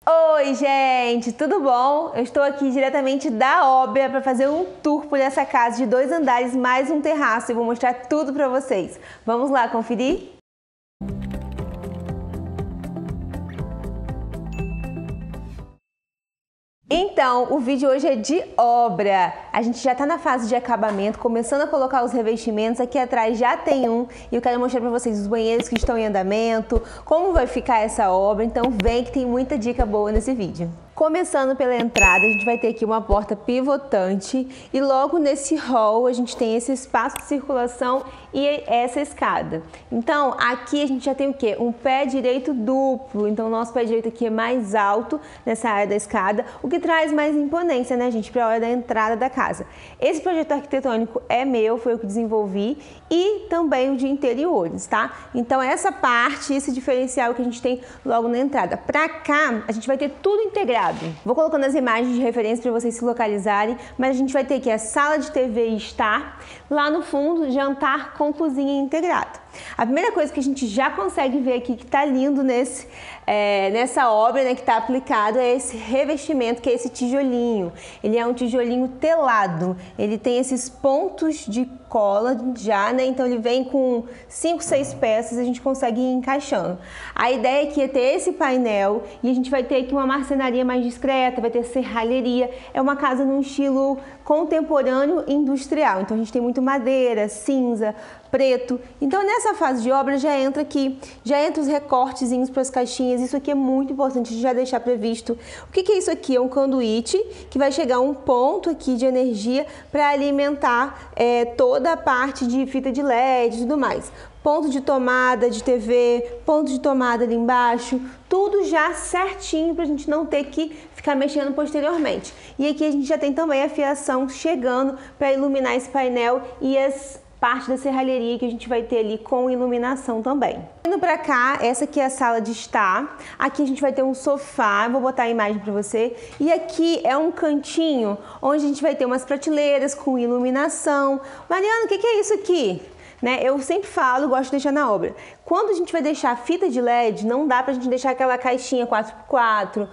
Oi, gente, tudo bom? Eu estou aqui diretamente da obra para fazer um tour por essa casa de 2 andares mais um terraço e vou mostrar tudo para vocês. Vamos lá conferir? Então, o vídeo hoje é de obra. A gente já está na fase de acabamento, começando a colocar os revestimentos. Aqui atrás já tem um e eu quero mostrar para vocês os banheiros que estão em andamento, como vai ficar essa obra. Então vem que tem muita dica boa nesse vídeo. Começando pela entrada, a gente vai ter aqui uma porta pivotante e logo nesse hall a gente tem esse espaço de circulação e essa escada. Então aqui a gente já tem o quê? Um pé direito duplo, então o nosso pé direito aqui é mais alto nessa área da escada, o que traz mais imponência, né, gente, para a hora da entrada da casa. Esse projeto arquitetônico é meu, foi eu que desenvolvi e também o de interiores, tá? Então essa parte, esse diferencial que a gente tem logo na entrada. Pra cá, a gente vai ter tudo integrado. Vou colocando as imagens de referência para vocês se localizarem, mas a gente vai ter aqui a sala de TV e estar, lá no fundo, jantar com cozinha integrado. A primeira coisa que a gente já consegue ver aqui que tá lindo nessa obra, né, que tá aplicado é esse revestimento, que é esse tijolinho. Ele é um tijolinho telado, ele tem esses pontos de cola já, né, então ele vem com 5, 6 peças, a gente consegue ir encaixando. A ideia aqui é ter esse painel e a gente vai ter aqui uma marcenaria mais discreta, vai ter serralheria, é uma casa num estilo contemporâneo e industrial, então a gente tem muito madeira, cinza, preto. Então nessa fase de obra já entra aqui, já entra os recortezinhos para as caixinhas. Isso aqui é muito importante de já deixar previsto. O que é isso aqui? É um conduíte que vai chegar a um ponto aqui de energia para alimentar toda a parte de fita de LED e tudo mais. Ponto de tomada de TV, ponto de tomada ali embaixo, tudo já certinho para a gente não ter que ficar mexendo posteriormente. E aqui a gente já tem também a fiação chegando para iluminar esse painel e as parte da serralheria que a gente vai ter ali com iluminação também. Indo pra cá, essa aqui é a sala de estar. Aqui a gente vai ter um sofá, vou botar a imagem pra você. E aqui é um cantinho onde a gente vai ter umas prateleiras com iluminação. Mariana, o que é isso aqui? Né? Eu sempre falo, gosto de deixar na obra. Quando a gente vai deixar a fita de LED, não dá pra gente deixar aquela caixinha 4x4,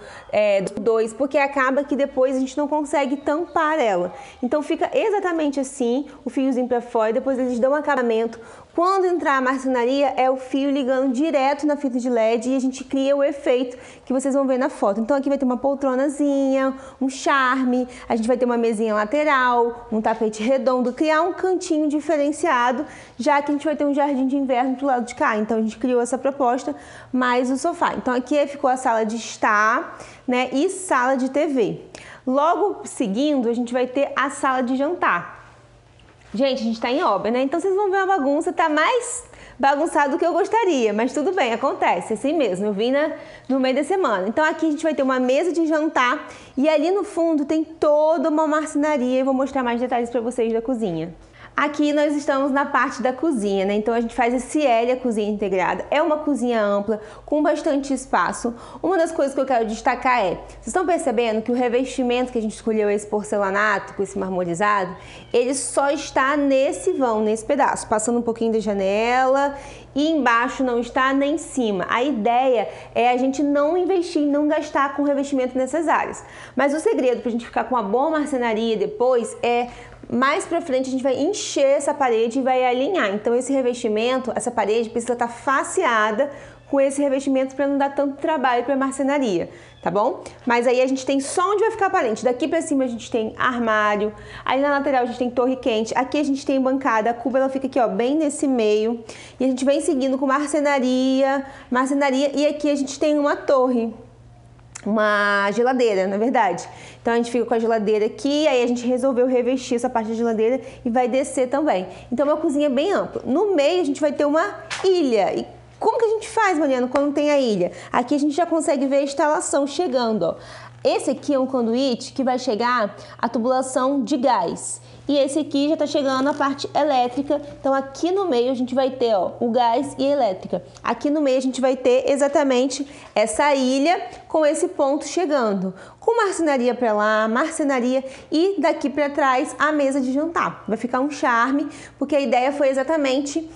2, porque acaba que depois a gente não consegue tampar ela. Então fica exatamente assim, o fiozinho pra fora, depois eles dão um acabamento. Quando entrar a marcenaria, é o fio ligando direto na fita de LED e a gente cria o efeito que vocês vão ver na foto. Então aqui vai ter uma poltronazinha, um charme, a gente vai ter uma mesinha lateral, um tapete redondo, criar um cantinho diferenciado, já que a gente vai ter um jardim de inverno pro lado de cá. Então a gente criou essa proposta, mais o sofá. Então aqui ficou a sala de estar, né, e sala de TV. Logo seguindo, a gente vai ter a sala de jantar. Gente, a gente tá em obra, né? Então vocês vão ver uma bagunça, tá mais bagunçado do que eu gostaria, mas tudo bem, acontece, assim mesmo. Eu vim no meio da semana. Então aqui a gente vai ter uma mesa de jantar e ali no fundo tem toda uma marcenaria e vou mostrar mais detalhes para vocês da cozinha. Aqui nós estamos na parte da cozinha, né? Então a gente faz esse L, a cozinha integrada. É uma cozinha ampla, com bastante espaço. Uma das coisas que eu quero destacar vocês estão percebendo que o revestimento que a gente escolheu, esse porcelanato, com esse marmorizado, ele só está nesse vão, nesse pedaço, passando um pouquinho da janela e embaixo não está nem em cima. A ideia é a gente não investir, não gastar com revestimento nessas áreas. Mas o segredo para a gente ficar com uma boa marcenaria depois é mais pra frente a gente vai encher essa parede e vai alinhar. Então esse revestimento, essa parede precisa estar faceada com esse revestimento para não dar tanto trabalho para marcenaria, tá bom? Mas aí a gente tem só onde vai ficar aparente. Daqui para cima a gente tem armário, aí na lateral a gente tem torre quente, aqui a gente tem bancada, a cuba ela fica aqui, ó, bem nesse meio. E a gente vem seguindo com marcenaria, e aqui a gente tem uma torre. Uma geladeira, na verdade. Então a gente fica com a geladeira aqui, aí a gente resolveu revestir essa parte da geladeira e vai descer também. Então uma cozinha bem ampla. No meio a gente vai ter uma ilha. E como que a gente faz, Mariana, quando tem a ilha? Aqui a gente já consegue ver a instalação chegando, ó. Esse aqui é um conduíte que vai chegar a tubulação de gás. E esse aqui já está chegando a parte elétrica. Então aqui no meio a gente vai ter, ó, o gás e a elétrica. Aqui no meio a gente vai ter exatamente essa ilha com esse ponto chegando. Com marcenaria para lá, marcenaria e daqui para trás a mesa de jantar. Vai ficar um charme, porque a ideia foi exatamente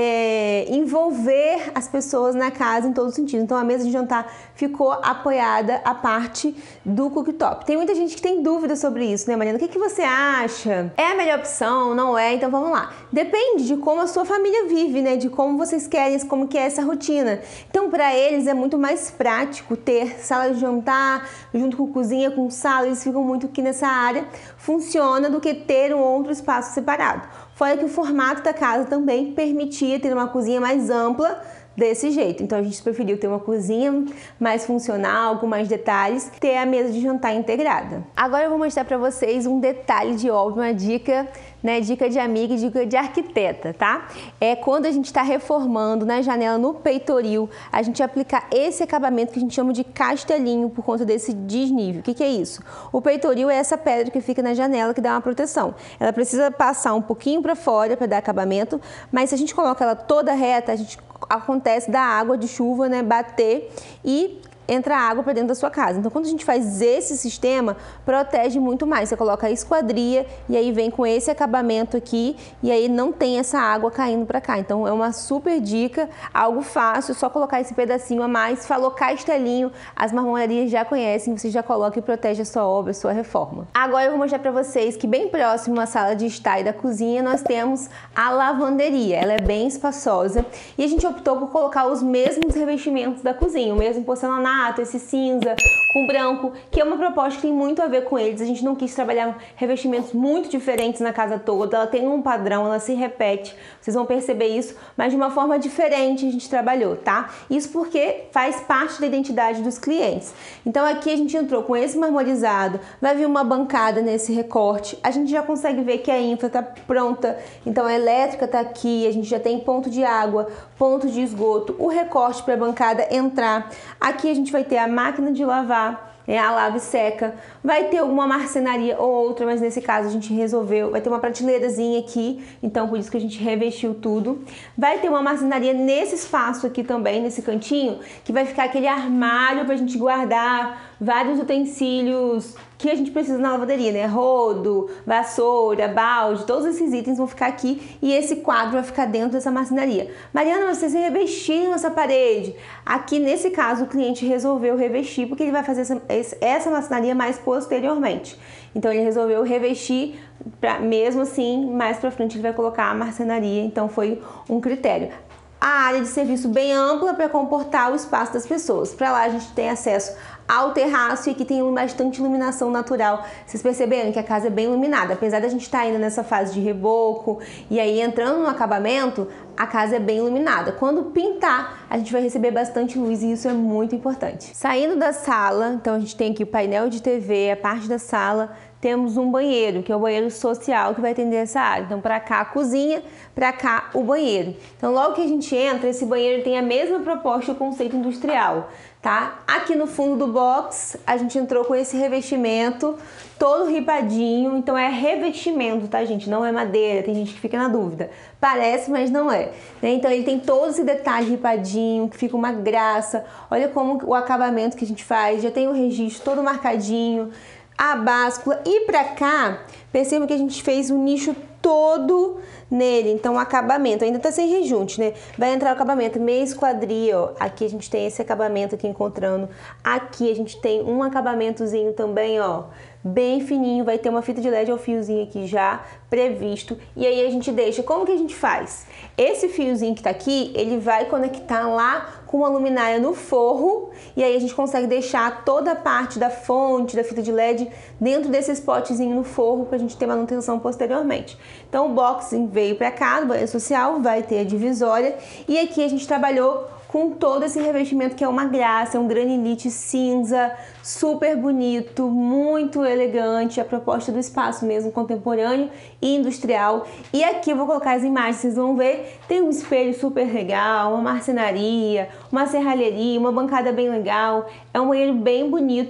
envolver as pessoas na casa em todo sentido. Então a mesa de jantar ficou apoiada à parte do cooktop. Tem muita gente que tem dúvida sobre isso, né, Mariana? O que você acha? É a melhor opção? Não é? Então vamos lá. Depende de como a sua família vive, né? De como vocês querem, como que é essa rotina. Então para eles é muito mais prático ter sala de jantar junto com cozinha, com sala. Eles ficam muito aqui nessa área. Funciona do que ter um outro espaço separado. Fora que o formato da casa também permitia ter uma cozinha mais ampla desse jeito. Então a gente preferiu ter uma cozinha mais funcional, com mais detalhes, ter a mesa de jantar integrada. Agora eu vou mostrar para vocês um detalhe de obra, uma dica, né, dica de amiga e dica de arquiteta, tá? É quando a gente está reformando na janela, no peitoril, a gente aplicar esse acabamento que a gente chama de castelinho por conta desse desnível. O que é isso? O peitoril é essa pedra que fica na janela que dá uma proteção. Ela precisa passar um pouquinho para fora para dar acabamento, mas se a gente coloca ela toda reta, acontece da água de chuva, né, bater e entra água para dentro da sua casa. Então, quando a gente faz esse sistema, protege muito mais. Você coloca a esquadria e aí vem com esse acabamento aqui e aí não tem essa água caindo para cá. Então, é uma super dica, algo fácil, só colocar esse pedacinho a mais. Falou castelinho, as marmonarias já conhecem, você já coloca e protege a sua obra, a sua reforma. Agora eu vou mostrar para vocês que bem próximo à sala de estar e da cozinha, nós temos a lavanderia. Ela é bem espaçosa e a gente optou por colocar os mesmos revestimentos da cozinha, o mesmo porcelanato, esse cinza com branco, que é uma proposta que tem muito a ver com eles. A gente não quis trabalhar revestimentos muito diferentes na casa toda, ela tem um padrão, ela se repete, vocês vão perceber isso, mas de uma forma diferente a gente trabalhou, tá? Isso porque faz parte da identidade dos clientes. Então aqui a gente entrou com esse marmorizado, vai vir uma bancada nesse recorte, a gente já consegue ver que a infra tá pronta, então a elétrica tá aqui, a gente já tem ponto de água, ponto de esgoto, o recorte para a bancada entrar. Aqui a gente vai ter a máquina de lavar, a lava e seca, vai ter alguma marcenaria ou outra, mas nesse caso a gente resolveu, vai ter uma prateleirazinha aqui, então por isso que a gente revestiu tudo. Vai ter uma marcenaria nesse espaço aqui também, nesse cantinho, que vai ficar aquele armário pra gente guardar vários utensílios que a gente precisa na lavanderia, né? Rodo, vassoura, balde, todos esses itens vão ficar aqui e esse quadro vai ficar dentro dessa marcenaria. Mariana, vocês revestiram essa parede. Aqui, nesse caso, o cliente resolveu revestir porque ele vai fazer essa marcenaria mais posteriormente. Então, ele resolveu revestir, mesmo assim, mais pra frente ele vai colocar a marcenaria, então foi um critério. A área de serviço bem ampla para comportar o espaço das pessoas. Para lá a gente tem acesso ao terraço e aqui tem bastante iluminação natural. Vocês perceberam que a casa é bem iluminada, apesar da gente estar ainda nessa fase de reboco e aí entrando no acabamento, a casa é bem iluminada. Quando pintar, a gente vai receber bastante luz e isso é muito importante. Saindo da sala, então a gente tem aqui o painel de TV, a parte da sala, temos um banheiro, que é o banheiro social que vai atender essa área. Então, para cá a cozinha, para cá o banheiro. Então, logo que a gente entra, esse banheiro tem a mesma proposta e o conceito industrial, tá? Aqui no fundo do box, a gente entrou com esse revestimento todo ripadinho. Então, é revestimento, tá, gente? Não é madeira, tem gente que fica na dúvida. Parece, mas não é. Então, ele tem todo esse detalhe ripadinho, que fica uma graça. Olha como o acabamento que a gente faz, já tem o registro todo marcadinho, a báscula. E pra cá, perceba que a gente fez um nicho todo nele, então o acabamento ainda tá sem rejunte, né? Vai entrar o acabamento meia esquadria, ó. Aqui a gente tem esse acabamento aqui encontrando. Aqui a gente tem um acabamentozinho também, ó, bem fininho. Vai ter uma fita de LED ao fiozinho aqui já previsto. E aí a gente deixa, como que a gente faz? Esse fiozinho que tá aqui, ele vai conectar lá com uma luminária no forro e aí a gente consegue deixar toda a parte da fonte, da fita de LED dentro desse spotzinho no forro pra gente ter manutenção posteriormente. Então o boxing veio pra cá, do banheiro social, vai ter a divisória e aqui a gente trabalhou com todo esse revestimento que é uma graça, é um granilite cinza, super bonito, muito elegante, a proposta do espaço mesmo, contemporâneo e industrial. E aqui eu vou colocar as imagens, vocês vão ver, tem um espelho super legal, uma marcenaria, uma serralheria, uma bancada bem legal, é um banheiro bem bonito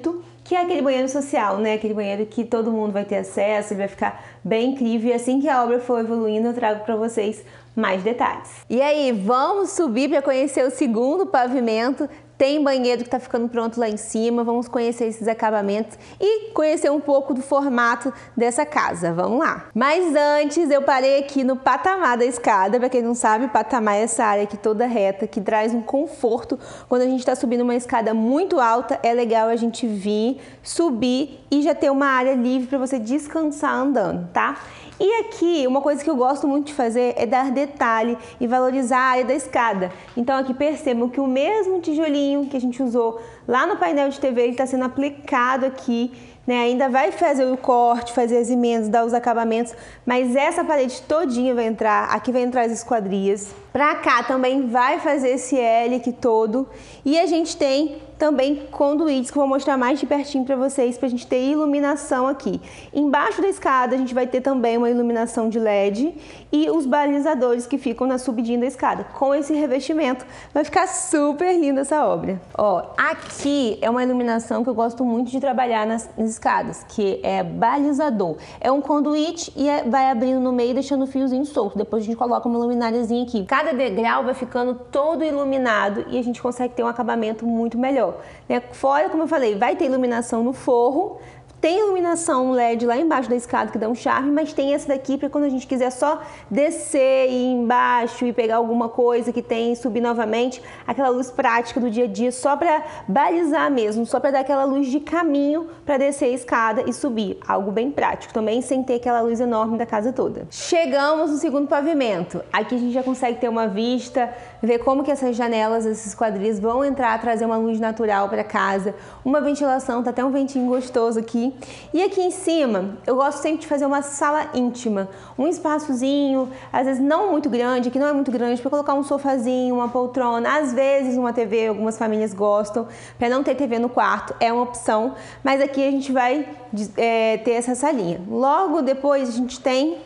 que é aquele banheiro social, né? Aquele banheiro que todo mundo vai ter acesso, ele vai ficar bem incrível. E assim que a obra for evoluindo, eu trago para vocês mais detalhes. E aí, vamos subir para conhecer o segundo pavimento. Tem banheiro que está ficando pronto lá em cima, vamos conhecer esses acabamentos e conhecer um pouco do formato dessa casa, vamos lá. Mas antes eu parei aqui no patamar da escada, para quem não sabe, patamar é essa área aqui toda reta, que traz um conforto. Quando a gente está subindo uma escada muito alta, é legal a gente vir, subir e já ter uma área livre para você descansar andando, tá? E aqui, uma coisa que eu gosto muito de fazer é dar detalhe e valorizar a área da escada. Então aqui percebam que o mesmo tijolinho que a gente usou lá no painel de TV, ele está sendo aplicado aqui, né? Ainda vai fazer o corte, fazer as emendas, dar os acabamentos, mas essa parede todinha vai entrar, aqui vai entrar as esquadrias. Pra cá também vai fazer esse L aqui todo. E a gente tem também conduítes que eu vou mostrar mais de pertinho para vocês, pra gente ter iluminação aqui. Embaixo da escada a gente vai ter também uma iluminação de LED e os balizadores que ficam na subidinha da escada. Com esse revestimento vai ficar super linda essa obra. Ó, aqui é uma iluminação que eu gosto muito de trabalhar nas escadas, que é balizador. É um conduíte e vai abrindo no meio, deixando o fiozinho solto. Depois a gente coloca uma lumináriazinha aqui. Cada degrau vai ficando todo iluminado e a gente consegue ter um acabamento muito melhor. Fora, como eu falei, vai ter iluminação no forro, tem iluminação LED lá embaixo da escada que dá um charme, mas tem essa daqui para quando a gente quiser só descer e ir embaixo e pegar alguma coisa que tem e subir novamente, aquela luz prática do dia a dia, só para balizar mesmo, só para dar aquela luz de caminho para descer a escada e subir, algo bem prático também, sem ter aquela luz enorme da casa toda. Chegamos no segundo pavimento, aqui a gente já consegue ter uma vista, ver como que essas janelas, esses quadris vão entrar, trazer uma luz natural para casa, uma ventilação, tá até um ventinho gostoso aqui. E aqui em cima, eu gosto sempre de fazer uma sala íntima, um espaçozinho, às vezes não muito grande, que não é muito grande, para colocar um sofazinho, uma poltrona, às vezes uma TV, algumas famílias gostam, para não ter TV no quarto, é uma opção, mas aqui a gente vai ter essa salinha. Logo depois a gente tem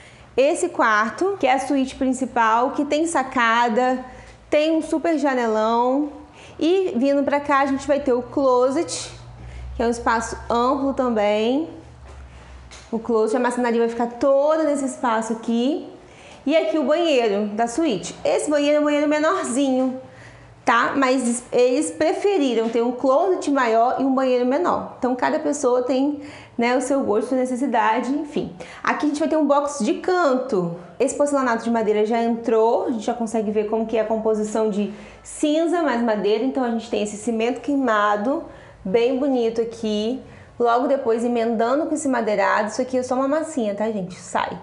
esse quarto, que é a suíte principal, que tem sacada, tem um super janelão e vindo para cá a gente vai ter o closet, que é um espaço amplo também. O closet, a maçonaria vai ficar toda nesse espaço aqui. E aqui o banheiro da suíte. Esse banheiro é um banheiro menorzinho, tá? Mas eles preferiram ter um closet maior e um banheiro menor. Então cada pessoa tem, né, o seu gosto, sua necessidade, enfim. Aqui a gente vai ter um box de canto. Esse porcelanato de madeira já entrou, a gente já consegue ver como que é a composição de cinza mais madeira. Então a gente tem esse cimento queimado, bem bonito aqui, logo depois emendando com esse madeirado. Isso aqui é só uma massinha, tá, gente? Sai.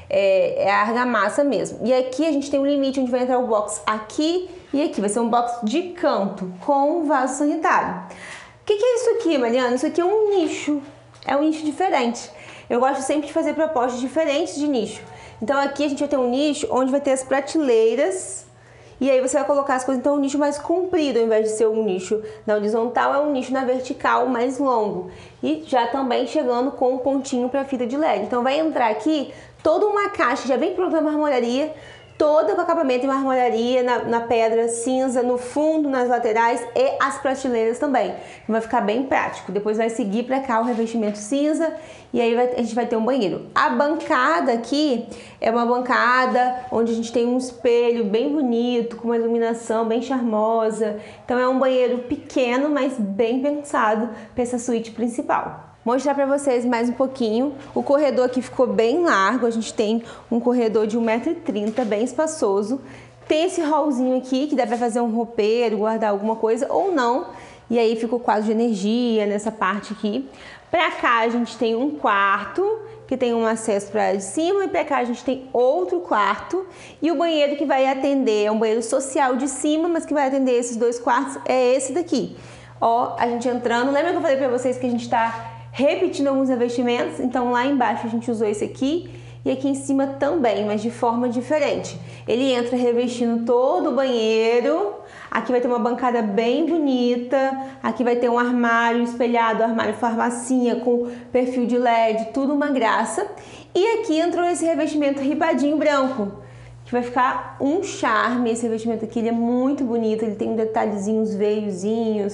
É a argamassa mesmo. E aqui a gente tem um limite onde vai entrar o box aqui e aqui. Vai ser um box de canto com um vaso sanitário. O que é isso aqui, Mariana? Isso aqui é um nicho. É um nicho diferente. Eu gosto sempre de fazer propostas diferentes de nicho. Então aqui a gente vai ter um nicho onde vai ter as prateleiras. E aí você vai colocar as coisas, então um nicho mais comprido, ao invés de ser um nicho na horizontal, é um nicho na vertical mais longo. E já também chegando com um pontinho para fita de LED. Então vai entrar aqui toda uma caixa, já bem pronta na marmoraria, toda com acabamento em marmoraria, na pedra cinza, no fundo, nas laterais e as prateleiras também. Vai ficar bem prático. Depois vai seguir para cá o revestimento cinza e aí a gente vai ter um banheiro. A bancada aqui é uma bancada onde a gente tem um espelho bem bonito, com uma iluminação bem charmosa. Então é um banheiro pequeno, mas bem pensado para essa suíte principal. Mostrar para vocês mais um pouquinho. O corredor aqui ficou bem largo, a gente tem um corredor de 1,30 m, bem espaçoso. Tem esse hallzinho aqui, que dá para fazer um roupeiro, guardar alguma coisa ou não. E aí fica o quadro de energia nessa parte aqui. Para cá a gente tem um quarto, que tem um acesso para de cima, e para cá a gente tem outro quarto. E o banheiro que vai atender, é um banheiro social de cima, mas que vai atender esses dois quartos, é esse daqui. Ó, a gente entrando, lembra que eu falei para vocês que a gente tá repetindo alguns revestimentos? Então lá embaixo a gente usou esse aqui e aqui em cima também, mas de forma diferente. Ele entra revestindo todo o banheiro. Aqui vai ter uma bancada bem bonita. Aqui vai ter um armário espelhado, armário farmacinha com perfil de LED, tudo uma graça. E aqui entrou esse revestimento ribadinho branco, que vai ficar um charme. Esse revestimento aqui, ele é muito bonito, ele tem detalhezinhos, veiozinhos,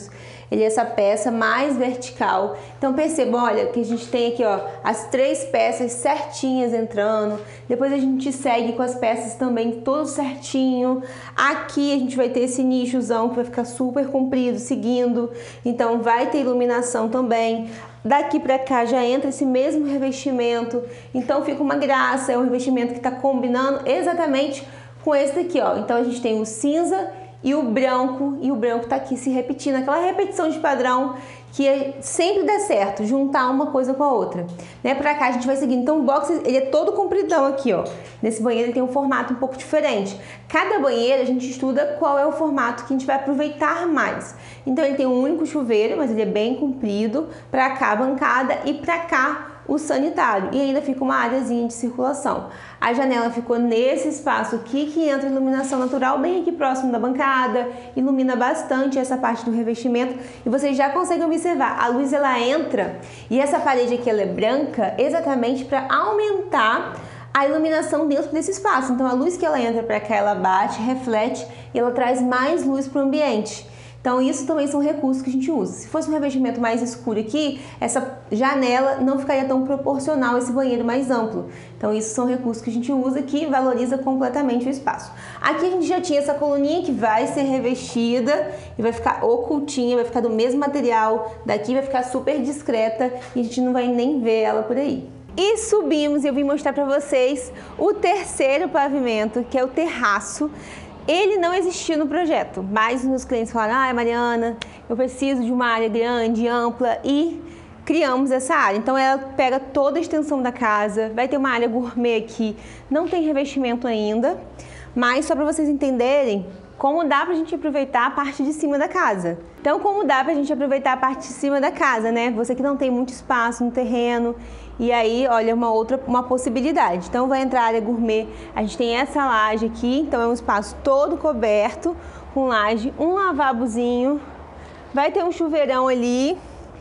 ele é essa peça mais vertical. Então perceba, olha, que a gente tem aqui, ó, as 3 peças certinhas entrando. Depois a gente segue com as peças também tudo certinho. Aqui a gente vai ter esse nichozão que vai ficar super comprido, seguindo. Então vai ter iluminação também. Daqui pra cá já entra esse mesmo revestimento. Então fica uma graça, é um revestimento que tá combinando exatamente com esse daqui, ó. Então a gente tem o cinza e o branco tá aqui se repetindo, aquela repetição de padrão que sempre dá certo, juntar uma coisa com a outra, né? Pra cá a gente vai seguindo. Então o box, ele é todo compridão aqui, ó. Nesse banheiro ele tem um formato um pouco diferente. Cada banheiro a gente estuda qual é o formato que a gente vai aproveitar mais. Então ele tem um único chuveiro, mas ele é bem comprido. Pra cá a bancada e pra cá o sanitário, e ainda fica uma áreazinha de circulação. A janela ficou nesse espaço aqui que entra iluminação natural bem aqui próximo da bancada, ilumina bastante essa parte do revestimento e vocês já conseguem observar, a luz ela entra e essa parede aqui ela é branca exatamente para aumentar a iluminação dentro desse espaço. Então a luz que ela entra para cá, ela bate, reflete e ela traz mais luz para o ambiente. Então isso também são recursos que a gente usa. Se fosse um revestimento mais escuro aqui, essa janela não ficaria tão proporcional a esse banheiro mais amplo. Então isso são recursos que a gente usa que valoriza completamente o espaço. Aqui a gente já tinha essa coluninha que vai ser revestida e vai ficar ocultinha, vai ficar do mesmo material. Daqui vai ficar super discreta e a gente não vai nem ver ela por aí. E subimos e eu vim mostrar para vocês o terceiro pavimento, que é o terraço. Ele não existiu no projeto, mas os meus clientes falaram, ah, Mariana, eu preciso de uma área grande, ampla, e criamos essa área. Então ela pega toda a extensão da casa, vai ter uma área gourmet aqui, não tem revestimento ainda, mas só para vocês entenderem como dá pra gente aproveitar a parte de cima da casa. Então como dá pra gente aproveitar a parte de cima da casa, né? Você que não tem muito espaço no terreno, e aí, olha, uma possibilidade. Então vai entrar a área gourmet, a gente tem essa laje aqui, então é um espaço todo coberto com laje, um lavabozinho, vai ter um chuveirão ali,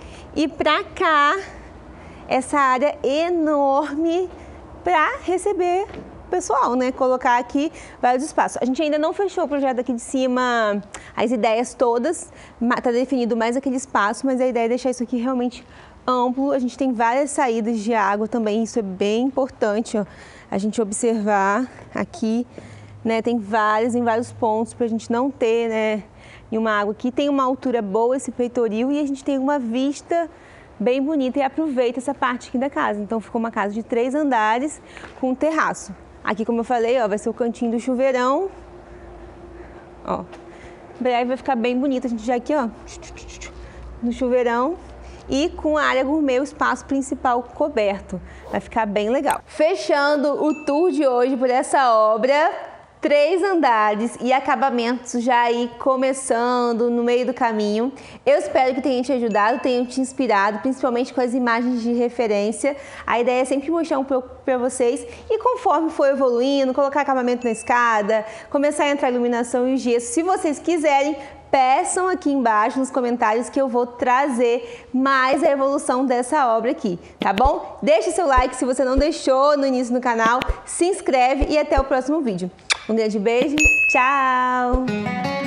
e pra cá, essa área enorme pra receber pessoal, né? Colocar aqui vários espaços. A gente ainda não fechou o projeto aqui de cima, as ideias todas, tá definido mais aquele espaço, mas a ideia é deixar isso aqui realmente amplo. A gente tem várias saídas de água também, isso é bem importante, ó, a gente observar aqui, né? Tem em vários pontos pra gente não ter, né, nenhuma água aqui. Tem uma altura boa esse peitoril e a gente tem uma vista bem bonita e aproveita essa parte aqui da casa. Então ficou uma casa de 3 andares com um terraço. Aqui, como eu falei, ó, vai ser o cantinho do chuveirão, ó, breve vai ficar bem bonito. A gente já aqui, ó, no chuveirão e com a área gourmet, o espaço principal coberto. Vai ficar bem legal. Fechando o tour de hoje por essa obra, 3 andares e acabamentos já aí começando no meio do caminho. Eu espero que tenha te ajudado, tenha te inspirado, principalmente com as imagens de referência. A ideia é sempre mostrar um pouco para vocês e conforme for evoluindo, colocar acabamento na escada, começar a entrar iluminação e o gesso. Se vocês quiserem, peçam aqui embaixo nos comentários que eu vou trazer mais a evolução dessa obra aqui, tá bom? Deixe seu like se você não deixou no início do canal, se inscreve e até o próximo vídeo. Um grande beijo, tchau!